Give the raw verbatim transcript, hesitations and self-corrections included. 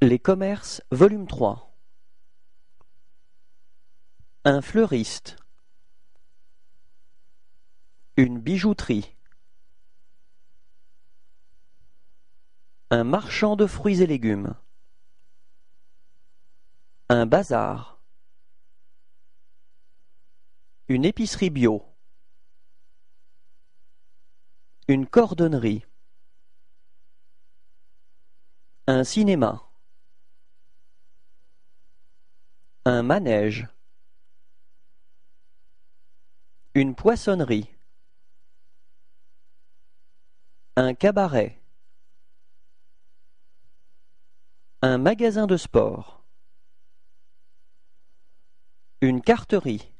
Les commerces, volume trois. Un fleuriste. Une bijouterie. Un marchand de fruits et légumes. Un bazar. Une épicerie bio. Une cordonnerie. Un cinéma. Un manège. Une poissonnerie. Un cabaret. Un magasin de sport. Une carterie.